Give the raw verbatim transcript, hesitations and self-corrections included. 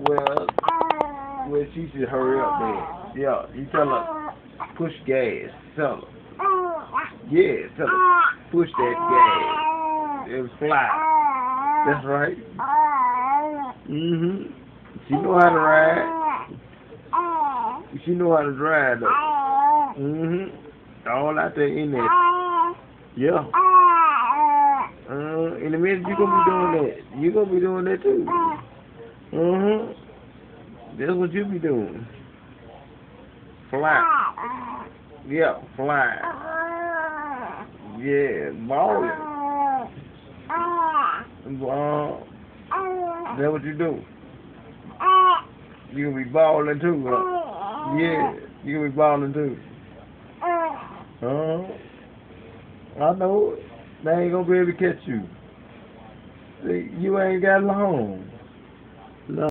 Well, well, she should hurry up then. Yeah, you tell her, push gas. Tell her. Yeah, tell her, push that gas. It'll fly. That's right. Mm-hmm. She know how to ride. She know how to drive, though. Mm-hmm. All out there in there. Yeah. Uh, in a minute, you're going to be doing that. You're going to be doing that, too. Mm-hmm. That's what you be doing. Fly. Yeah, fly. Yeah, balling. Ball. That's what you do. You gonna be balling too, huh? Yeah, you gonna be balling too. Uh, I know it. They ain't gonna be able to catch you. See, you ain't got long.